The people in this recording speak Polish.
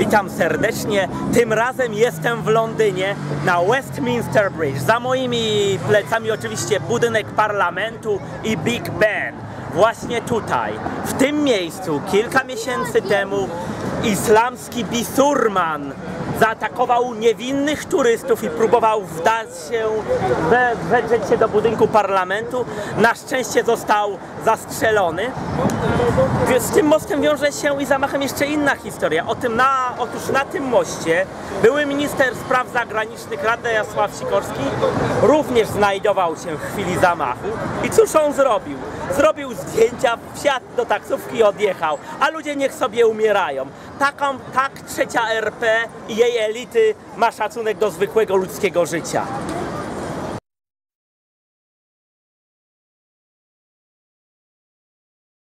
Witam serdecznie. Tym razem jestem w Londynie na Westminster Bridge. Za moimi plecami oczywiście budynek parlamentu i Big Ben. Właśnie tutaj, w tym miejscu, kilka miesięcy temu islamski bisurman zaatakował niewinnych turystów i próbował wedrzeć się do budynku parlamentu. Na szczęście został zastrzelony. Z tym mostem wiąże się i zamachem jeszcze inna historia. Otóż na tym moście były minister spraw zagranicznych Radosław Sikorski również znajdował się w chwili zamachu. I cóż on zrobił? Zrobił zdjęcia, wsiadł do taksówki i odjechał. A ludzie niech sobie umierają. Tak trzecia RP i jej elity ma szacunek do zwykłego ludzkiego życia.